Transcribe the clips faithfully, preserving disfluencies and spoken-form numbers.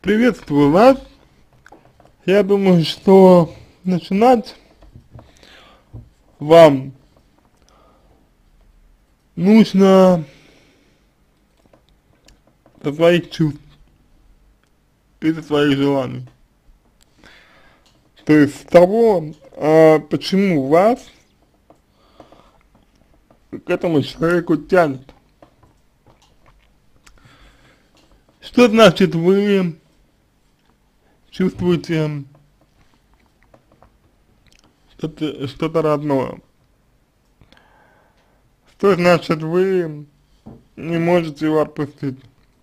Приветствую вас. Я думаю, что начинать вам нужно со своих чувств и со своих желаний. То есть с того, а, почему вас к этому человеку тянет. Что значит вы чувствуете что-то что-то родное? Что значит вы не можете его отпустить?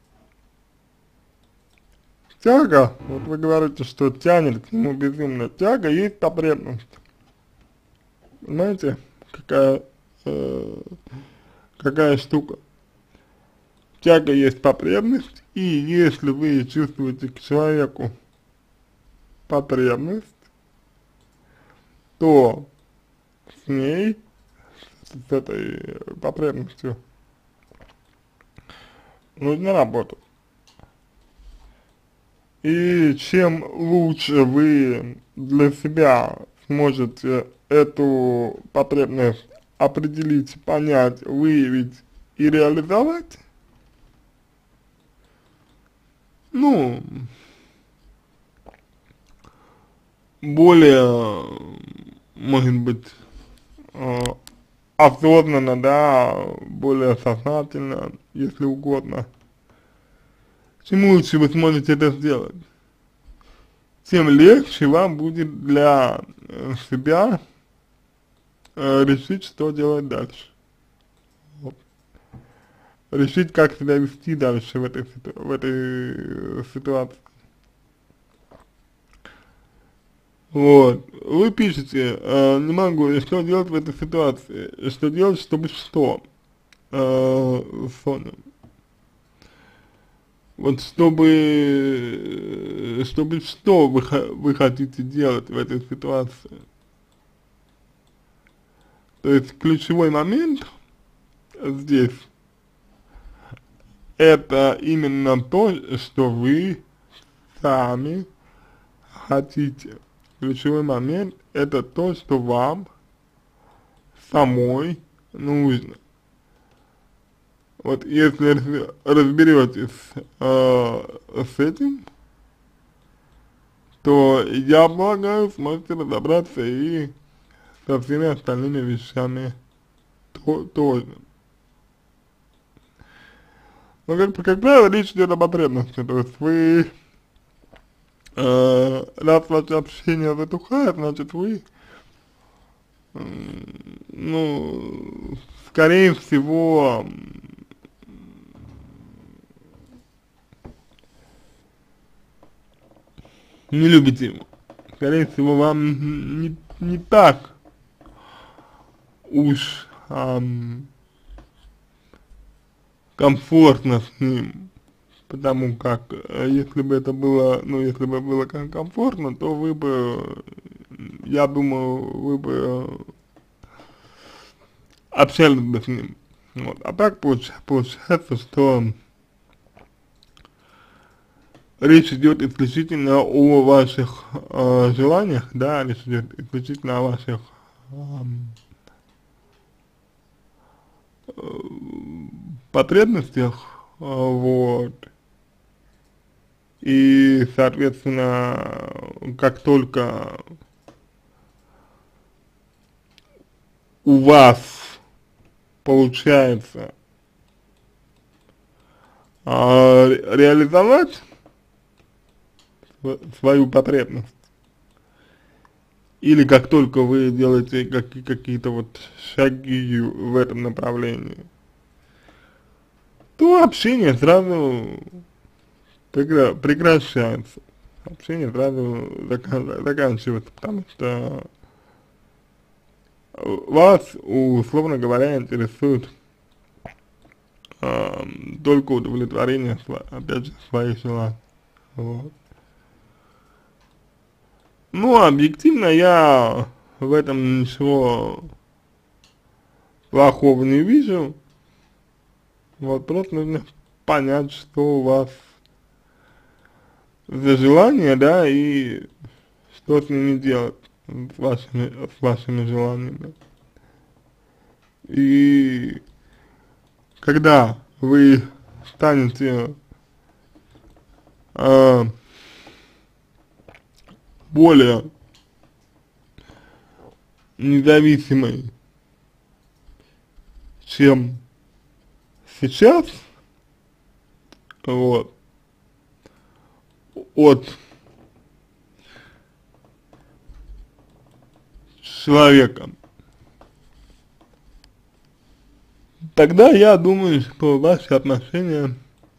Тяга, вот вы говорите, что тянет к нему безумно. Тяга есть потребность. Знаете, какая, э, какая штука? Тяга есть потребность, и если вы чувствуете к человеку потребность, то с ней, с этой потребностью нужно работать. И чем лучше вы для себя сможете эту потребность определить, понять, выявить и реализовать, ну, более, может быть, э, осознанно, да, более сознательно, если угодно, чем лучше вы сможете это сделать, тем легче вам будет для э, себя э, решить, что делать дальше. Вот. Решить, как себя вести дальше в этой, ситу в этой э, ситуации. Вот. Вы пишете, э, не могу, и что делать в этой ситуации? Что делать, чтобы что? Э, Соня. Вот чтобы, чтобы что вы, вы хотите делать в этой ситуации? То есть ключевой момент здесь это именно то, что вы сами хотите. Ключевой момент это то, что вам самой нужно. Вот если разберетесь э, с этим, то я полагаю, сможете разобраться и со всеми остальными вещами то, тоже. Но как, как правило, речь идет о потребности, то есть вы, э, раз ваше общение затухает, значит вы, э, ну, скорее всего, не любите его. Скорее всего, вам не, не так уж эм, комфортно с ним, потому как э, если бы это было, ну если бы было ком комфортно, то вы бы, я думаю, вы бы э, общались бы с ним. Вот. А так получ получается, что речь идет исключительно о ваших э, желаниях, да, речь идет исключительно о ваших э, потребностях, э, вот, и, соответственно, как только у вас получается э, реализовать свою потребность, или как только вы делаете как, какие-то вот шаги в этом направлении, то общение сразу прекра прекращается, общение сразу закан заканчивается, потому что вас, условно говоря, интересует э, только удовлетворение, опять же, своих желаний. Вот. Ну, объективно я в этом ничего плохого не вижу. Вот, просто нужно понять, что у вас за желания, да, и что с ними делать, с вашими, с вашими желаниями. И когда вы станете э, более независимой, чем сейчас, вот, от человека, тогда я думаю, что ваши отношения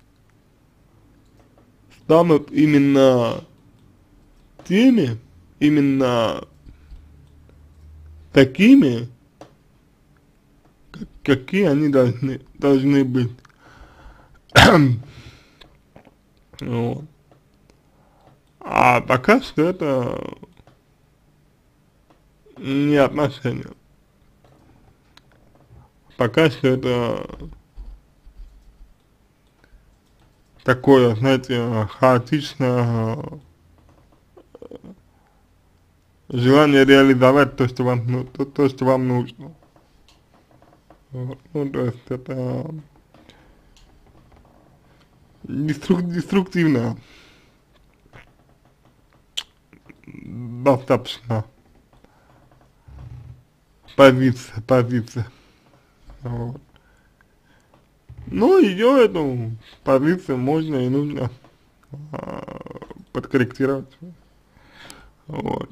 станут именно теми, именно такими, как, какие они должны, должны быть. Вот. А пока что это не отношения. Пока что это такое, знаете, хаотичное желание реализовать то, что вам, ну, то, то, что вам нужно. Вот. Ну, то есть это деструк, деструктивно достаточно позиция, позиция. Вот. Ну, ее эту позицию можно и нужно а, подкорректировать. Вот.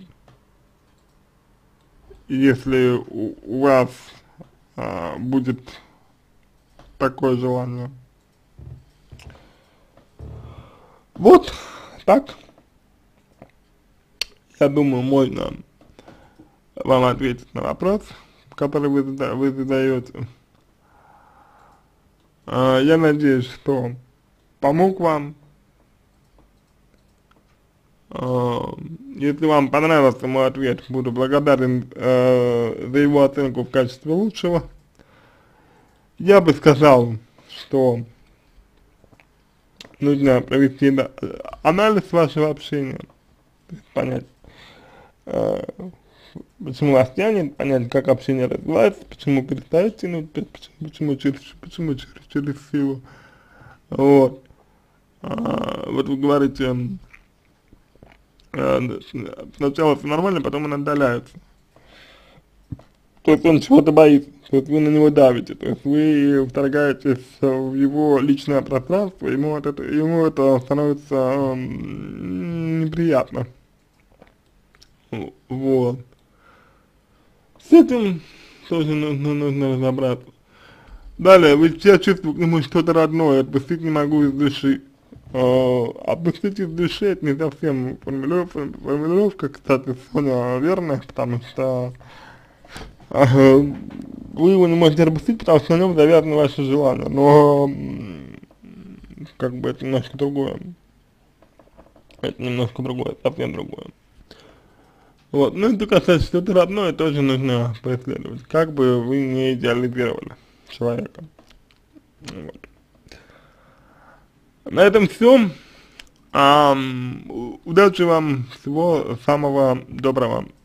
Если у, у вас а, будет такое желание. Вот так, я думаю, можно вам ответить на вопрос, который вы, зада вы задаете. А, я надеюсь, что помог вам. А, если вам понравился мой ответ, буду благодарен э, за его оценку в качестве лучшего. Я бы сказал, что нужно провести анализ вашего общения, понять, э, почему вас тянет, понять, как общение развивается, почему перестает тянуть, почему, почему через, почему через, через силу. Вот. А, вот вы говорите, э, сначала все нормально, потом он отдаляется. То есть он чего-то боится, то есть вы на него давите, то есть вы вторгаетесь в его личное пространство, ему это, ему это становится э, неприятно. Вот. С этим тоже нужно, нужно разобраться. Далее, вы все чувствуете к нему что-то родное, отпустить не могу из души. Э, отпустить из души — это не совсем формулировка, формулировка, кстати, Соня, верная, потому что Ага, вы его не можете отпустить, потому что на нем завязаны ваши желания, но как бы это немножко другое. Это немножко другое, совсем другое. Вот, ну это касается что-то родное, тоже нужно поисследовать, как бы вы не идеализировали человека. Вот. На этом все. А, удачи вам, всего самого доброго.